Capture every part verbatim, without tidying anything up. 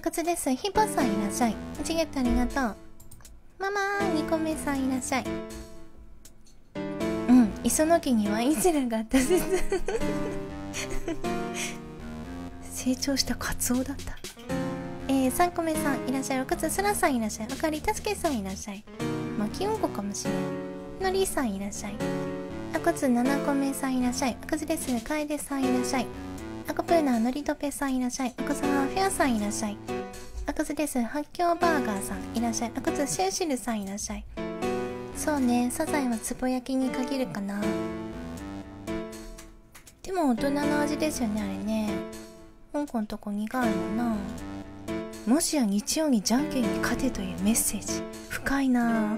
こつです。ヒポさんいらっしゃい。チゲットありがとう。ママー、ニコメさんいらっしゃい。うん、磯野家にはインセラがあった説。成長したカツオだった。えー、さんこめさんいらっしゃい。おかつすらさんいらっしゃい。あかりたすけさんいらっしゃい。まきうんこかもしれん。のりさんいらっしゃい。あこつななこめさんいらっしゃい。あかずです。かえでさんいらっしゃい。あこぷーなのりとぺさんいらっしゃい。あこさんフェアさんいらっしゃい。あこつです。発狂バーガーさんいらっしゃい。あこつシューシルさんいらっしゃい。そうね、サザエはつぼ焼きに限るかな。でも大人の味ですよね、あれね。香港とこ苦いのな。もしや日曜にじゃんけんに勝てというメッセージ。深いな。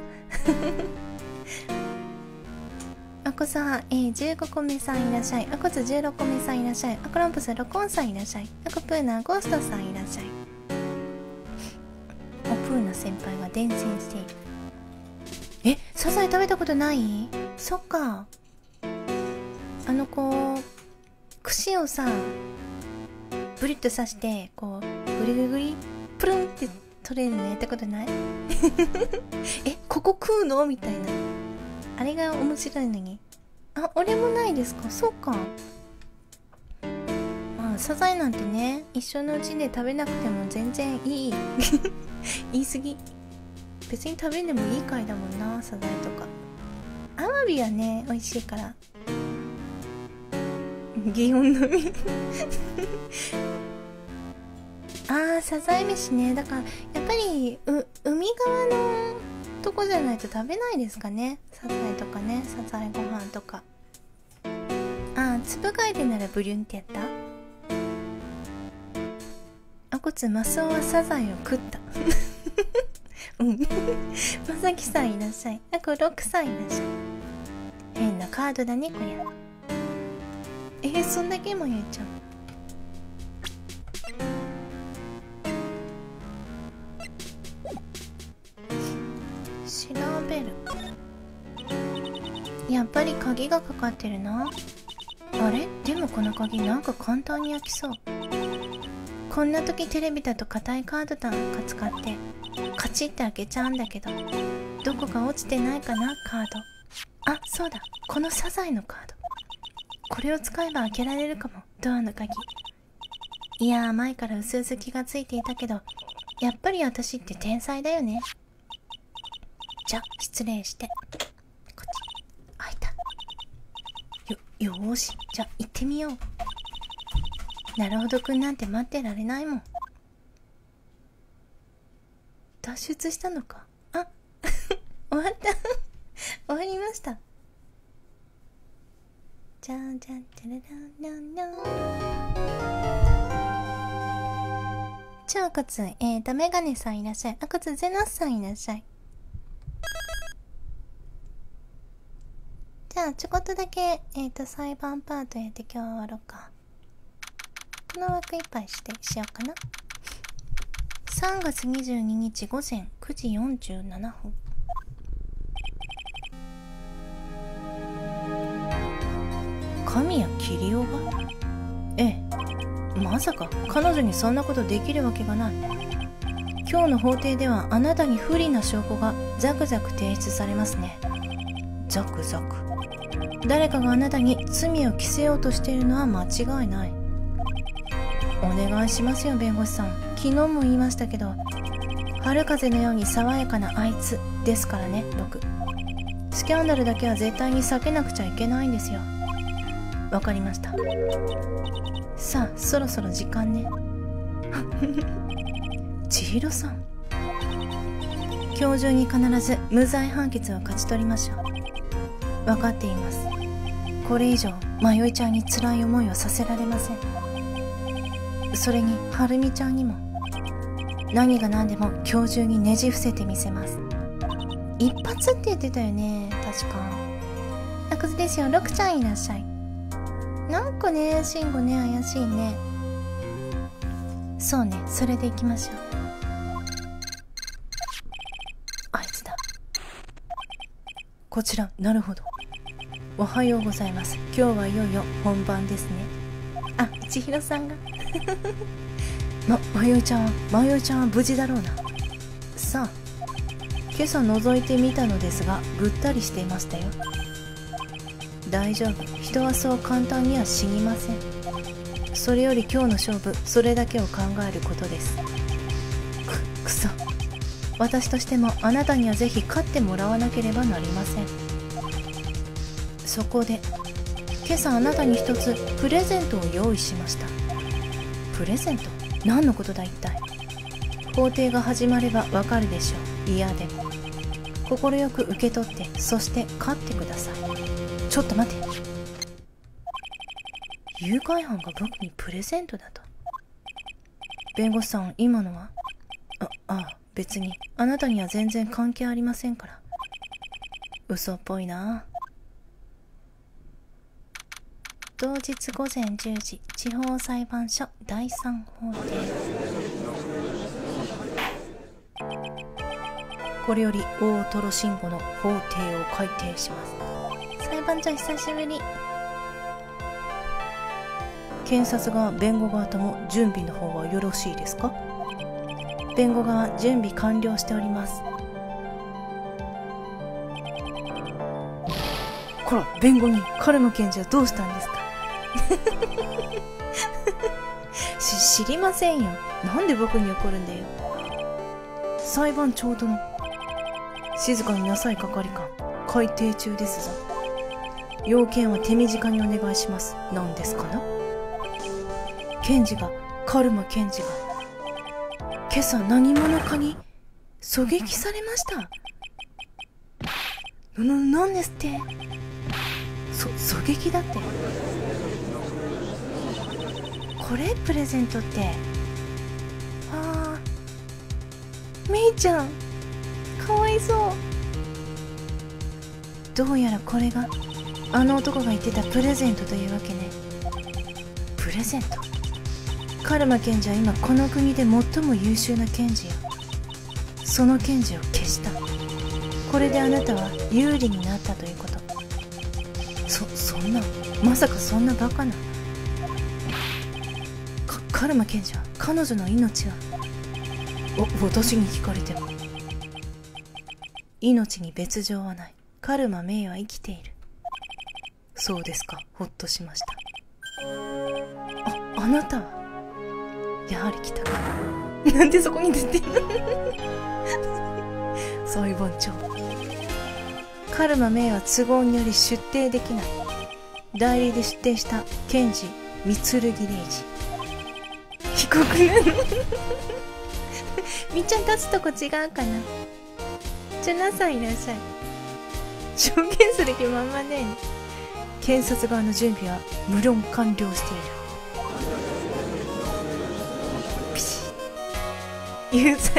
あこさん、えー、じゅうごこめさんいらっしゃい。あこつじゅうろっこめさんいらっしゃい。あこランプスろくおんさんいらっしゃい。あこプーナゴーストさんいらっしゃい。おプーナ先輩が伝染している。え、サザエ食べたことない？そっか。あのこう串をさブリッと刺してこうグリグリグリプルンって取れるのやったことない？え、ここ食うのみたいな。あれが面白いのに。あ、俺もないですか？そうか。まあサザエなんてね、一緒のうちで食べなくても全然いい。言い過ぎ。別に食べんでもいい回だもんな、サザエとか。アワビはね、美味しいから。擬音のみ。あー、サザエ飯ね。だからやっぱりう海側のとこじゃないと食べないですかね、サザエとかね。サザエご飯とか。あー、つぶ貝でならブリュンってやった。あこつマスオはサザエを食った。うん。まさきさんいらっしゃい。あころくさんいらっしゃい。変なカードだねこりゃ。えー、そんだけも言っちゃう。調べる。やっぱり鍵がかかってるな。あれ？でもこの鍵なんか簡単に開きそう。こんな時テレビだと硬いカードなんか使ってカチッて開けちゃうんだけど、どこか落ちてないかなカード。あ、そうだ、このサザエのカード。これを使えば開けられるかも、ドアの鍵。いやー、前からうすうす気がついていたけど、やっぱり私って天才だよね。じゃ、失礼して。こっち開いた。よ、よーし、じゃあ行ってみよう。なるほどくんなんて待ってられないもん。脱出したのか。あ終わった。終わりました。じゃんじゃんじゃらららら。じゃああこつ、えーとメガネさんいらっしゃい。あこつゼナスさんいらっしゃい。じゃあちょこっとだけえっと裁判パートやって今日は終わろうか。この枠いっぱいしてしようかな。さんがつにじゅうににちごぜんくじよんじゅうななふん。神谷桐生が？ええ、まさか彼女にそんなことできるわけがない。今日の法廷ではあなたに不利な証拠がザクザク提出されますね。ザクザク。誰かがあなたに罪を着せようとしているのは間違いない。お願いしますよ弁護士さん。昨日も言いましたけど、春風のように爽やかなあいつですからね。僕スキャンダルだけは絶対に避けなくちゃいけないんですよ。わかりました。さあそろそろ時間ね。千尋さん、今日中に必ず無罪判決を勝ち取りましょう。わかっています。これ以上迷いちゃんに辛い思いをさせられません。それにはるみちゃんにも。何が何でも今日中にねじ伏せてみせます。一発って言ってたよね確か。あこずですよ。ろくちゃんいらっしゃい。なんかねしんごね怪しいね。そうね、それでいきましょう。あいつだ。こちら。なるほど。おはようございます。今日はいよいよ本番ですね。あ、千尋さんがま、まよいちゃんはまよいちゃんは無事だろうな。さあ、今朝覗いてみたのですが、ぐったりしていましたよ。大丈夫、人はそう簡単には死にません。それより今日の勝負、それだけを考えることです。く、くそ。私としてもあなたにはぜひ勝ってもらわなければなりません。そこで今朝あなたに一つプレゼントを用意しました。プレゼント？何のことだ一体。法廷が始まればわかるでしょう。嫌で快く受け取って、そして勝ってください。ちょっと待て。誘拐犯が僕にプレゼントだと。弁護士さん、今のは？あ、ああ、別にあなたには全然関係ありませんから。嘘っぽいな。同日午前じゅうじ、地方裁判所だいさん法廷。これより大トロ慎吾の法廷を開廷します。裁判長久しぶり。検察側、弁護側とも準備の方はよろしいですか？弁護側、準備完了しております。こら、弁護人、カルマ検事はどうしたんですか？し、知りませんよ。なんで僕に怒るんだよ。裁判長殿、静かになさい。係官、開廷中ですぞ。要件は手短にお願いします。何ですかな？検事が、カルマ検事が今朝何者かに狙撃されました。な、なんですって。そ、狙撃だって。これプレゼントって。ああ、メイちゃんかわいそう。どうやらこれがあの男が言ってたプレゼントというわけね。プレゼント。カルマ検事は今この国で最も優秀な検事よ。その検事を消した。これであなたは有利になったということ。そ、そんな、まさかそんなバカな。か、カルマ検事は彼女の命は。お、私に聞かれても。命に別状はない。カルマメイは生きている。そうですか、ほっとしました。あ、あなたはやはり来たか。なんでそこに出てる裁判長、カルマメイは都合により出廷できない。代理で出廷した検事三剣礼二被告なの。みっちゃん立つとこ違うかな。じゃなさんいらっしゃい。証言する気満々ね。検察側の準備は無論完了している。ピシッ。有罪。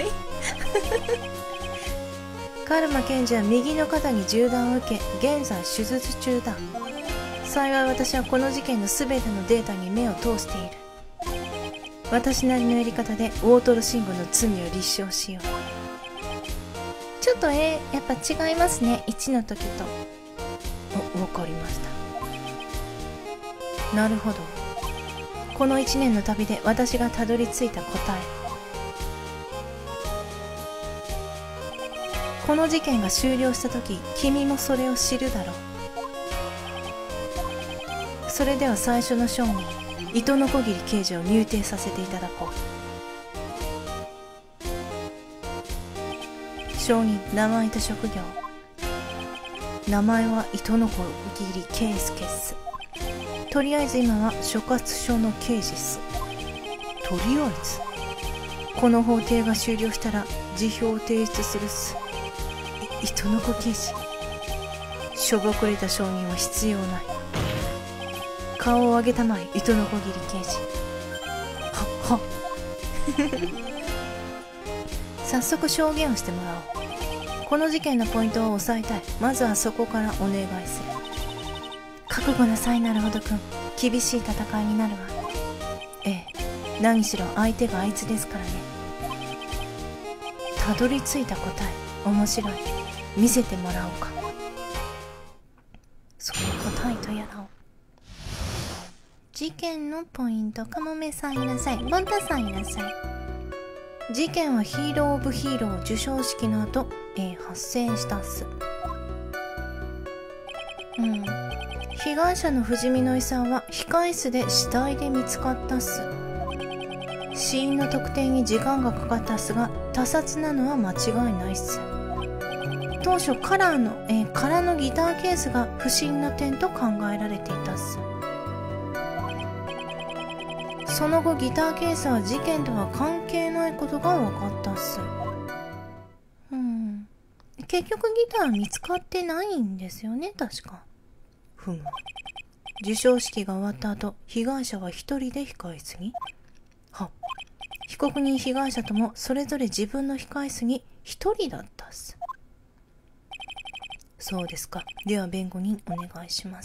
カルマ検事は右の肩に銃弾を受け、現在手術中だ。幸い私はこの事件の全てのデータに目を通している。私なりのやり方で大トロ慎吾の罪を立証しよう。ちょっとえー、やっぱ違いますね、いちの時と。お、わかりました。なるほど。このいちねんの旅で私がたどり着いた答え。この事件が終了した時、君もそれを知るだろう。それでは最初の証人、糸のこぎり刑事を入廷させていただこう。証人、名前と職業。名前は糸のこぎり圭介っす。とりあえず今は所轄署の刑事っす。とりあえずこの法廷が終了したら辞表を提出するっす。糸の子刑事、しょぼくれた証人は必要ない。顔を上げたまえ、糸のこぎり刑事。は、は早速証言をしてもらおう。この事件のポイントを押さえたい。まずはそこからお願いする。覚悟なさい、なるほどくん。厳しい戦いになるわ。ええ、何しろ相手があいつですからね。たどり着いた答え、面白い。見せてもらおうか。その答えとやらを事件のポイント。カモメさんいらっしゃい。ボンタさんいらっしゃい。事件はヒーロー・オブ・ヒーロー授賞式の後、えー、発生したっす。うん。被害者の藤見の勲は控室で死体で見つかったっす。死因の特定に時間がかかったっすが、他殺なのは間違いないっす。当初カラーの、えー、空のギターケースが不審な点と考えられていたっす。その後ギターケースは事件とは関係ないことが分かったっす。うん。結局ギターは見つかってないんですよね、確か。ふむ。授賞式が終わった後、被害者は一人で控室に。は。被告人被害者ともそれぞれ自分の控室に一人だったっす。そうですか。では弁護人お願いします。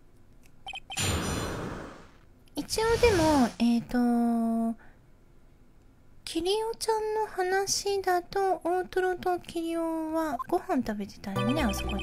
一応でも、えっと、キリオちゃんの話だと、大トロとキリオはご飯食べてたよね、あそこで。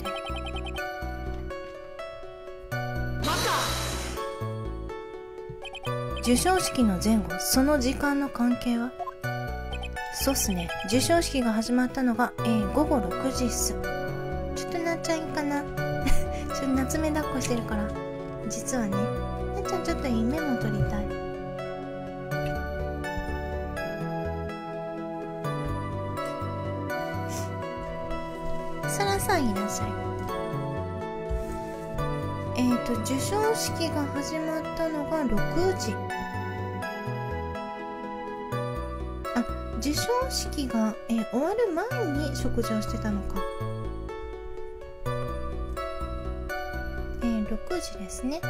授賞式の前後、その時間の関係は？そうっすね。授賞式が始まったのが、えー、ごごろくじっす。ちょっとなっちゃんいいかなちょっと夏目抱っこしてるから。実はね、なっちゃんちょっといいメモ取りたい。サラさんいらっしゃい。えっと、授賞式が始まったのがろくじ。あ、授賞式が、えー、終わる前に食事をしてたのか。ろくじですね。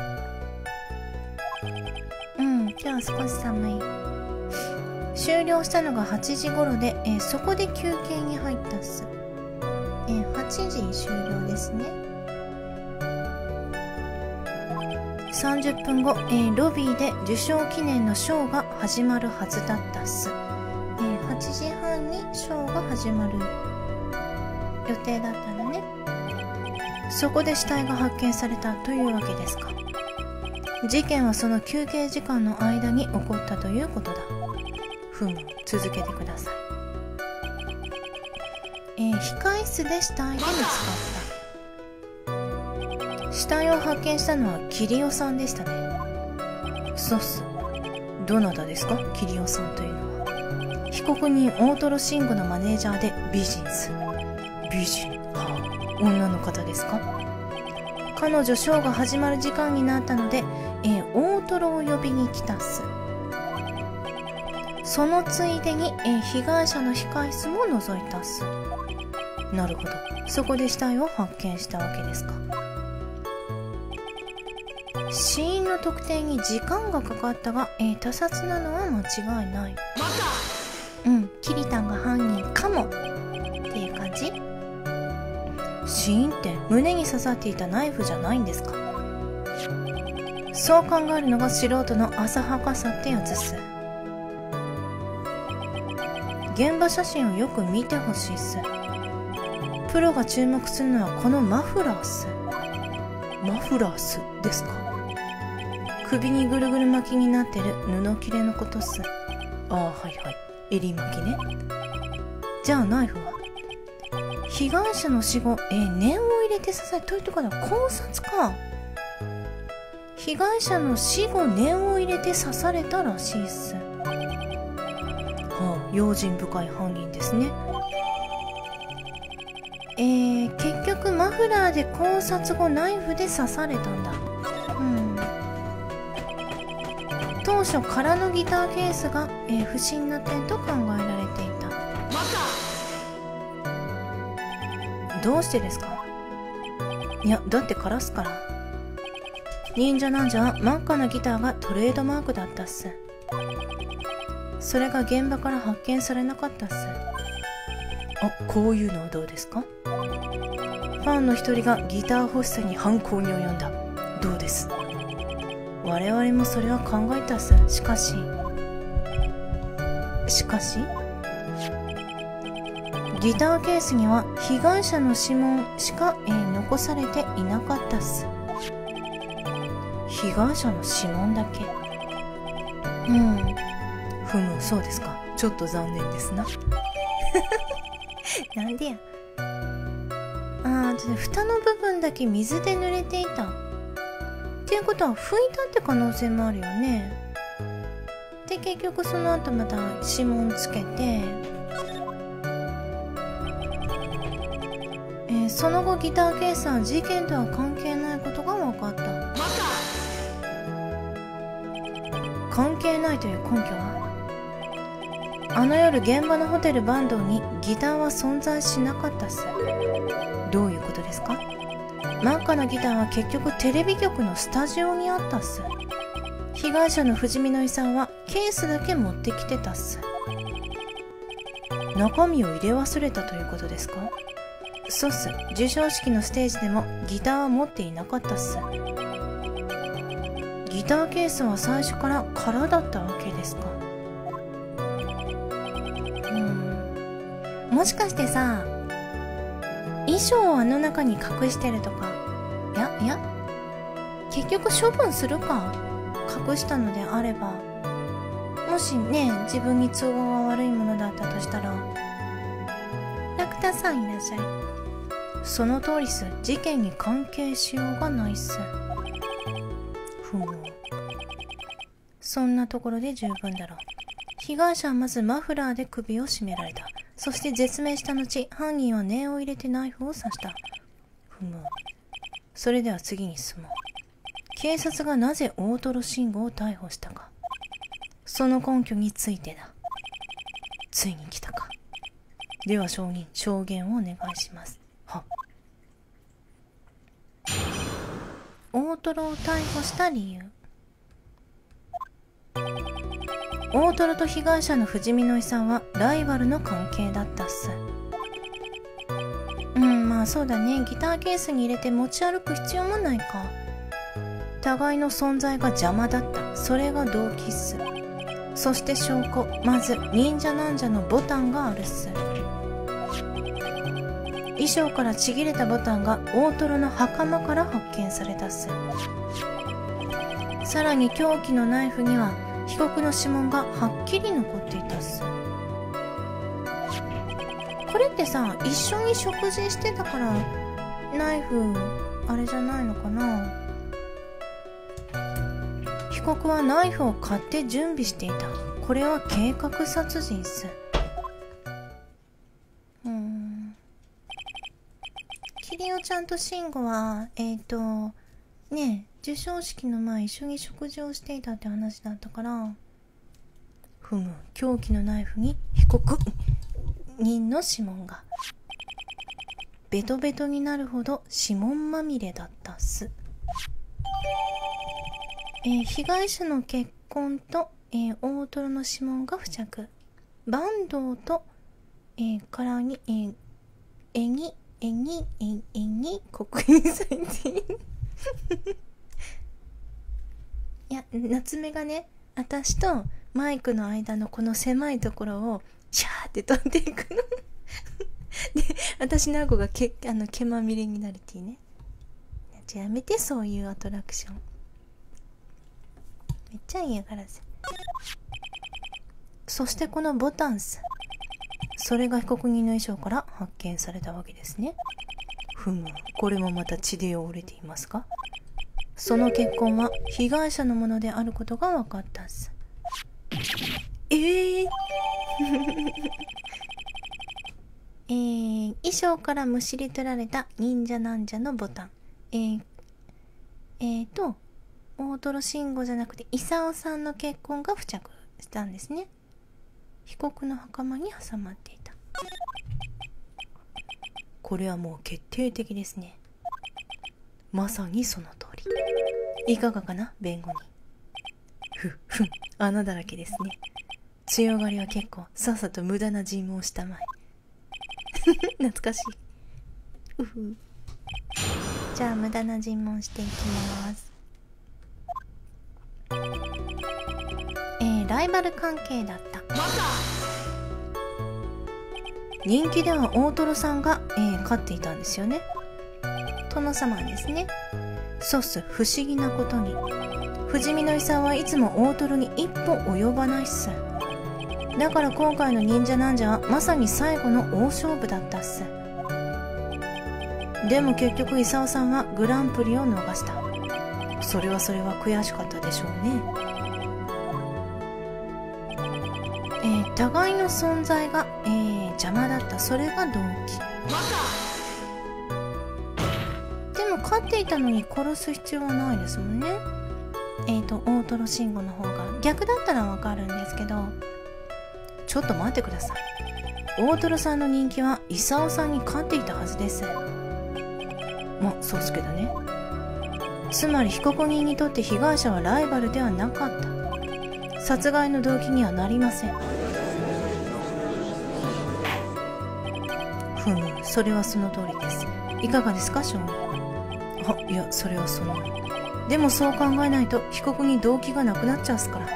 うん、今日は少し寒い。終了したのがはちじ頃で、えー、そこで休憩に入ったっす。えー、はちじ終了ですね。さんじゅっぷんご、えー、ロビーで受賞記念のショーが始まるはずだったっす。えー、はちじはんにショーが始まる予定だったのね。そこで死体が発見されたというわけですか。事件はその休憩時間の間に起こったということだ。ふむ、続けてください。えー、控室で死体で見つかった。死体を発見したのはキリオさんでしたね。そうっす。どなたですか、キリオさんというのは。被告人大トロ慎吾のマネージャーで美人す。美人、はあ。女の方ですか？彼女ショーが始まる時間になったので、えー、大トロを呼びに来たっす。そのついでに、えー、被害者の控室も覗いたっす。なるほど。そこで死体を発見したわけですか。死因の特定に時間がかかったが、えー、他殺なのは間違いない。うん、キリタンが犯人かもっていう感じ。死因って胸に刺さっていたナイフじゃないんですか？そう考えるのが素人の浅はかさってやつっす。現場写真をよく見てほしいっす。プロが注目するのはこのマフラーっす。マフラーっすですか？首にぐるぐる巻きになってる布切れのことっす。ああ、はいはい。襟巻きね。じゃあナイフは？被害者の死後、えー、念を入れて刺されというところは考察か。被害者の死後念を入れて刺されたらしいっす。はあ、用心深い犯人ですね。えー、結局マフラーで考察後ナイフで刺されたんだ。うん。当初空のギターケースが、えー、不審な点と考えられていた。どうしてですか？いや、だって枯らすから。忍者なんじゃは真っ赤なギターがトレードマークだったっす。それが現場から発見されなかったっす。あ、こういうのはどうですか？ファンの一人がギター欲しさに犯行に及んだ。どうです？我々もそれは考えたっす。しかししかしギターケースには被害者の指紋しか、えー、残されていなかったっす。 被害者の指紋だけ。うん。ふむ、そうですか。ちょっと残念ですな。なんでや。ああ、蓋の部分だけ水で濡れていた。っていうことは拭いたって可能性もあるよね。で、結局その後また指紋つけて、えー、その後ギターケースは事件とは関係ないことが分かった。関係ないという根拠は？あの夜現場のホテルバンドにギターは存在しなかったっす。どういうことですか？真っ赤なギターは結局テレビ局のスタジオにあったっす。被害者の藤見の遺産はケースだけ持ってきてたっす。中身を入れ忘れたということですか？そうっす。授賞式のステージでもギターは持っていなかったっす。ギターケースは最初から空だったわけですか？うん。もしかしてさ、衣装をあの中に隠してるとか？いやいや、結局処分するか。隠したのであれば、もしね、自分に都合が悪いものだったとしたら。ラクタさんいらっしゃい。その通りっす。事件に関係しようがないっす。ふむ。そんなところで十分だろう。被害者はまずマフラーで首を絞められた。そして絶命した後、犯人は念を入れてナイフを刺した。ふむ。それでは次に進もう。警察がなぜ大トロ慎吾を逮捕したか。その根拠についてだ。ついに来たか。では証人、証言をお願いします。はっ。大トロを逮捕した理由。大トロと被害者の藤見の遺産はライバルの関係だったっす。うん、まあそうだね。ギターケースに入れて持ち歩く必要もないか。互いの存在が邪魔だった。それが動機っす。そして証拠。まず忍者なんじゃのボタンがあるっす。衣装からちぎれたボタンが大トロの袴から発見されたっす。さらに凶器のナイフには被告の指紋がはっきり残っていたっす。これってさ、一緒に食事してたからナイフあれじゃないのかな。被告はナイフを買って準備していた。これは計画殺人っす。うーん。キリオちゃんとシンゴはえっとねえ、授賞式の前一緒に食事をしていたって話だったから。ふむ、凶器のナイフに被告人の指紋がベトベトになるほど指紋まみれだったっす。えー、被害者の血痕と、えー、大トロの指紋が付着。坂東と、えー、からに、えー、えに、えに、えに、えに、刻印されている。いや、夏目がね、私とマイクの間のこの狭いところをシャーって飛んでいくの。で、私の顎がけあの毛まみれになるっていうね。じゃあやめて、そういうアトラクション。めっちゃ嫌がらせ。そしてこのボタンス。それが被告人の衣装から発見されたわけですね。ふむ、これもまた血で汚れていますか？その血痕は被害者のものであることが分かったっす。えー、えー、衣装からむしり取られた忍者なんじゃのボタン。えー、えーと、大トロ慎吾じゃなくて、功さんの血痕が付着したんですね。被告の袴に挟まっていた。これはもう決定的ですね。まさにその通り。いかがかな、弁護人。ふっふん、穴だらけですね。強がりは結構、さっさと無駄な尋問したまえ。懐かしい。うふ。じゃあ無駄な尋問していきます。えー、ライバル関係だった。人気では大トロさんが、えー、勝っていたんですよね。殿様ですね。 そうっす。不思議なことに不死身の遺産はいつも大トロに一歩及ばないっす。だから今回の忍者なんじゃはまさに最後の大勝負だったっす。でも結局功さんはグランプリを逃した。それはそれは悔しかったでしょうね。えー、互いの存在が、えー、邪魔だった。それが動機。でも勝っていたのに殺す必要はないですもんね。えーと大トロ慎吾の方が。逆だったらわかるんですけど、ちょっと待ってください。大トロさんの人気は功さんに勝っていたはずです。まあそうっすけどね。つまり被告人にとって被害者はライバルではなかった。殺害の動機にはなりません。ふむ、それはその通りです。いかがですか、証人。あ、いや、それはその。でもそう考えないと被告に動機がなくなっちゃうっすから。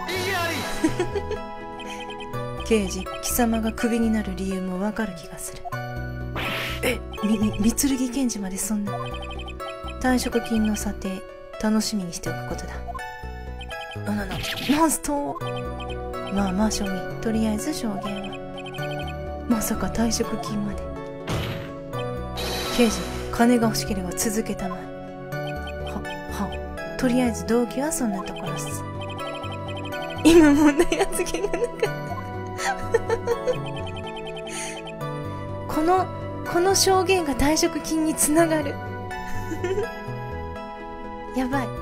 刑事、貴様がクビになる理由もわかる気がする。え、み、み、三剣検事までそんな。退職金の査定、楽しみにしておくことだ。あな、な、なんすと。まあまあ、証人、とりあえず証言は。まさか退職金まで。刑事、金が欲しければ続けたまえ。は、は、とりあえず動機はそんなところっす。今問題発言がなかった。この、この証言が退職金につながる。やばい。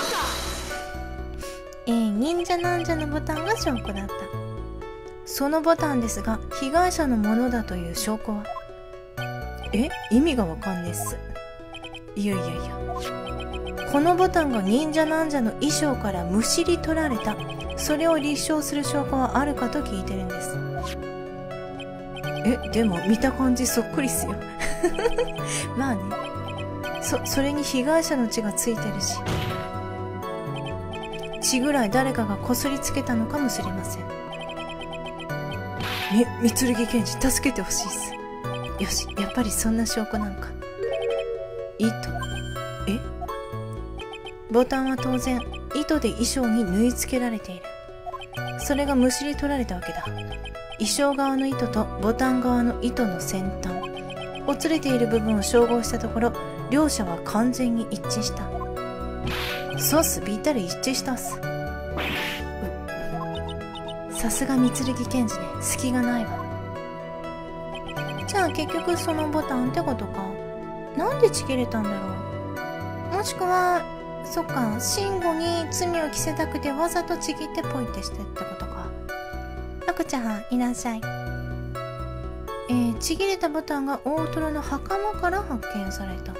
えー、忍者なんじゃのボタンが証拠だった。そのボタンですが、被害者のものだという証拠は。え、意味がわかんねえっす。いやいやいや。このボタンが忍者なんじゃの衣装からむしり取られた。それを立証する証拠はあるかと聞いてるんです。え、でも見た感じそっくりっすよ。まあね。そ、それに被害者の血がついてるし。血ぐらい誰かがこすりつけたのかもしれません。み、三剣検事助けてほしいっす。よし、やっぱりそんな証拠なんか。糸。え？ボタンは当然、糸で衣装に縫い付けられている。それがむしり取られたわけだ。衣装側の糸とボタン側の糸の先端。ほつれている部分を照合したところ、両者は完全に一致した。そうっす、ぴったり一致したっす。さすが三剣検事ね、隙がないわ。じゃあ結局そのボタンってことか。なんでちぎれたんだろう。もしくは、そっか、慎吾に罪を着せたくてわざとちぎってポイってしてってことか。あくちゃん、いらっしゃい。えー、ちぎれたボタンが大トロの袴から発見された。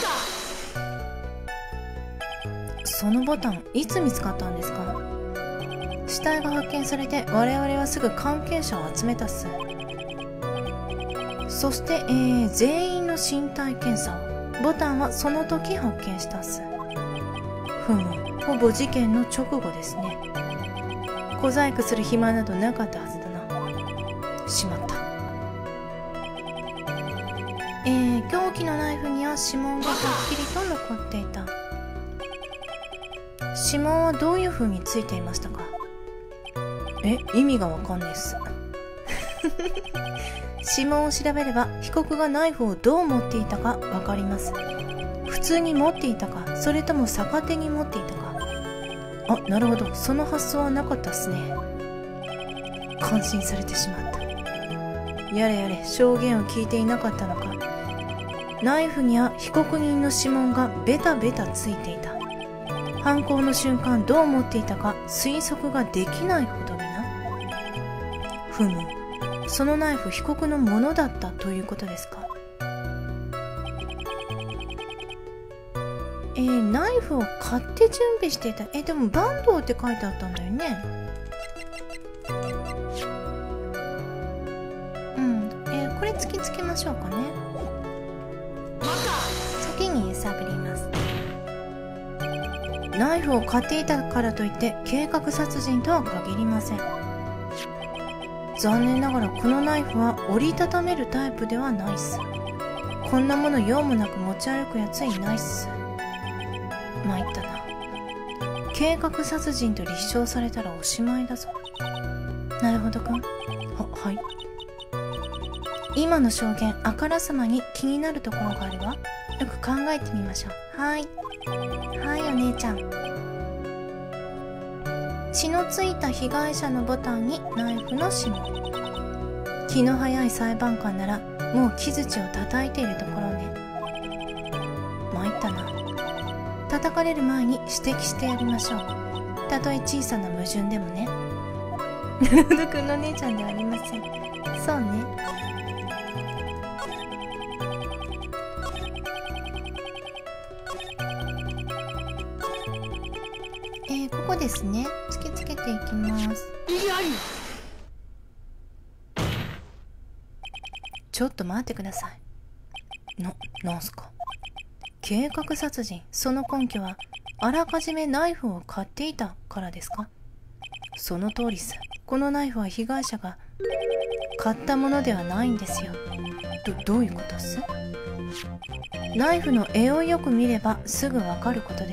そのボタン、いつ見つかったんですか？死体が発見されて我々はすぐ関係者を集めたっす。そして、えー、全員の身体検査を。ボタンはその時発見したっす。ふむ、ほぼ事件の直後ですね。小細工する暇などなかったはずだな。しまった。えー、凶器のナイフには指紋がはっきりと残っていた。指紋はどういう風についていましたか？え、意味がわかんないっす。指紋を調べれば被告がナイフをどう持っていたかわかります。普通に持っていたか、それとも逆手に持っていたか。あ、なるほど、その発想はなかったっすね。感心されてしまった。やれやれ、証言を聞いていなかったのか。ナイフには被告人の指紋がベタベタついていた。犯行の瞬間どう思っていたか推測ができないほどにな。ふむ、そのナイフ被告のものだったということですか？えー、ナイフを買って準備していた。え、でも坂東って書いてあったんだよね。うん、えー、これ突きつけましょうかね。先に揺さぶります。ナイフを買っていたからといって計画殺人とは限りません。残念ながらこのナイフは折りたためるタイプではないっす。こんなもの用もなく持ち歩くやついないっす。 参ったな。計画殺人と立証されたらおしまいだぞ。なるほどか。は、はい。今の証言、あからさまに気になるところがあるわ。よく考えてみましょう。はい。はい、お姉ちゃん。血のついた被害者のボタンにナイフの指紋。気の早い裁判官ならもう木槌を叩いているところね。参ったな。叩かれる前に指摘してやりましょう。たとえ小さな矛盾でもね。なるほど、くんの姉ちゃんではありません。そうね。えー、ここですね。突きつけていきます。ちょっと待ってください。な、なんすか。計画殺人、その根拠はあらかじめナイフを買っていたからですか。その通りっす。このナイフは被害者が買ったものではないんですよ。ど、どういうことっす。ナイフの柄をよく見ればすぐわかることです。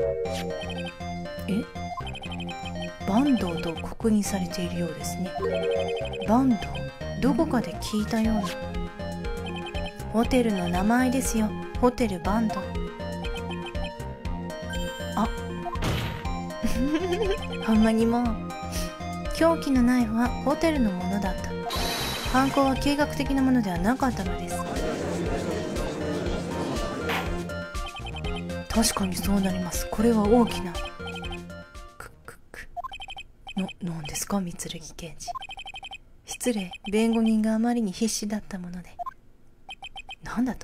え、坂東と刻印されているようですね。坂東、どこかで聞いたような。ホテルの名前ですよ。ホテル坂東。あほんまにもう。凶器のナイフはホテルのものだった。犯行は計画的なものではなかったのです。確かにそうなります。これは大きな。くくくの、なんですか、三剣検事。失礼、弁護人があまりに必死だったもので。なんだと。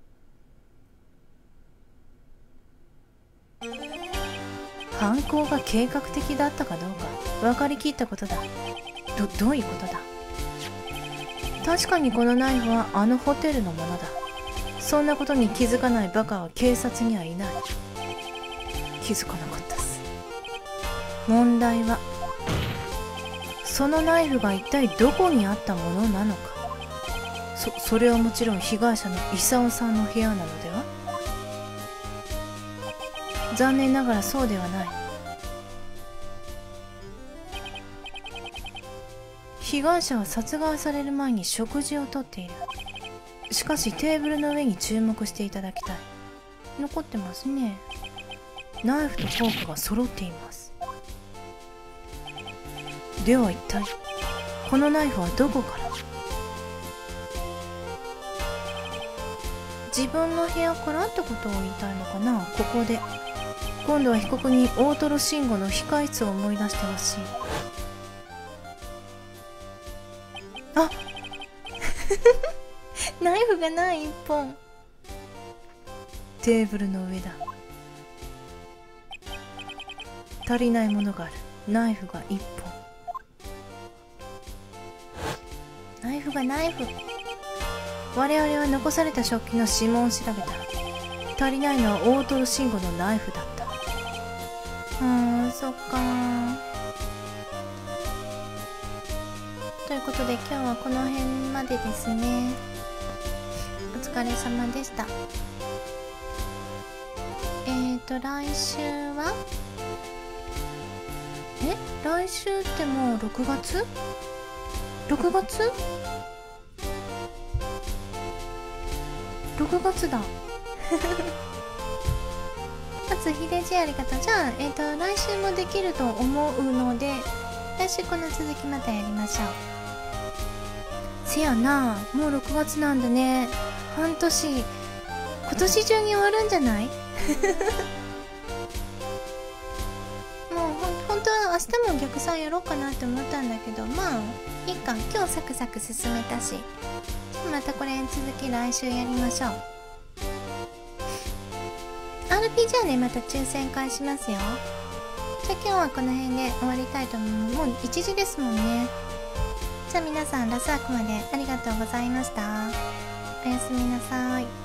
犯行が計画的だったかどうか分かりきったことだ。ど、どういうことだ。確かにこのナイフはあのホテルのものだ。そんなことに気づかないバカは警察にはいない。気づかなかったっす。問題はそのナイフが一体どこにあったものなのか。そ、それはもちろん被害者の功さんの部屋なのでは。残念ながらそうではない。被害者は殺害される前に食事をとっている。しかしテーブルの上に注目していただきたい。残ってますね。ナイフとフォークが揃っています。では一体このナイフはどこから。自分の部屋からってことを言いたいのかな。ここで今度は被告に大トロ慎吾の控室を思い出してほしい。あナイフがない一本。テーブルの上だ。足りないものがある。ナイフが一本。ナイフがナイフ。我々は残された食器の指紋を調べた。足りないのは大トロ慎吾のナイフだった。あー、そっかー。ということで今日はこの辺までですね。お疲れ様でした。えーと来週はえ来週ってもうろくがつ ?ろく 月 ろく 月だ初秀じありがとう。じゃあ、えーと来週もできると思うので来週この続きまたやりましょう。せやな、もうろくがつなんだね。半年、今年中に終わるんじゃないもうほん本当は明日も逆算やろうかなって思ったんだけど、まあいいか、今日サクサク進めたし、またこれ続き来週やりましょう。 アールピージー はね、また抽選会しますよ。じゃあ今日はこの辺で終わりたいと思う。もういちじですもんね。じゃあ皆さんラスワークまでありがとうございました。おやすみなさい。